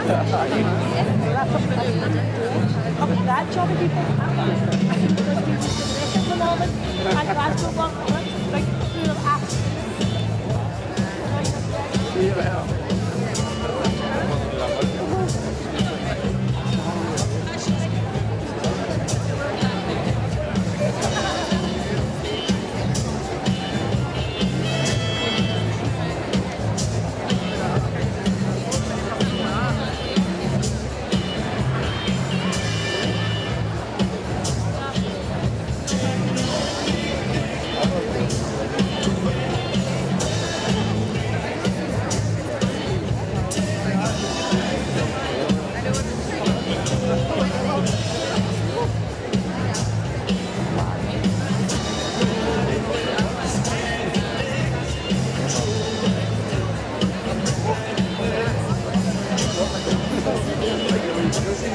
Ook daar jobben die voor genomen. En was ook wel dat je af.